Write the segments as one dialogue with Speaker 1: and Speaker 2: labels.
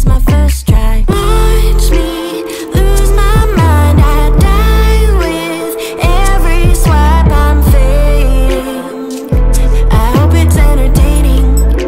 Speaker 1: is my first try. Watch me lose my mind, I die with every swipe I'm fading. I hope it's entertaining.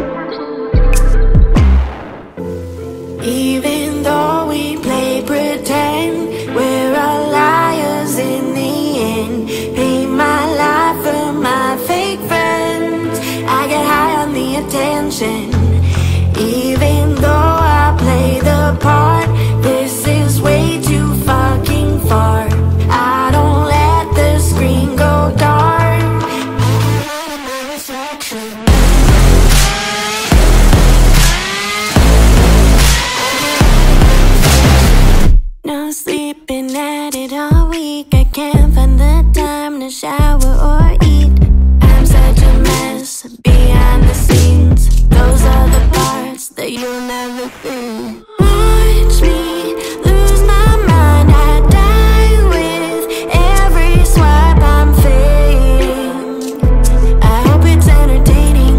Speaker 1: Even though we play pretend, we're all liars in the end. Pay my life for my fake friends. I get high on the attention. Even though I play the part, this is way too fucking far. I don't let the screen go dark. My reflection. No sleeping at it all week. I can't find the time to shower or eat. I'm such a mess behind the scenes. Those are the parts that you'll never see. Watch me lose my mind, I die with every swipe I'm fading. I hope it's entertaining.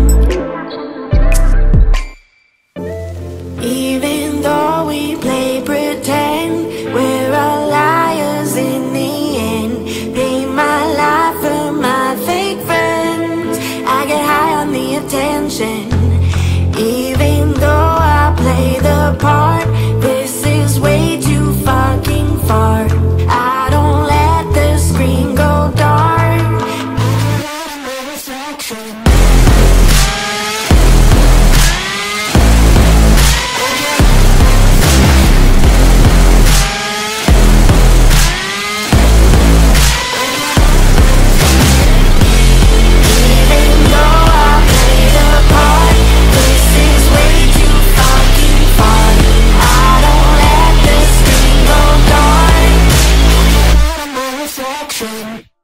Speaker 1: Even though we play pretend, we're all liars in the end. Pay my life for my fake friends. I get high on the attention. Even though I play the part, this is way too fucking far. I don't let the screen go dark. My reflection. Reflection.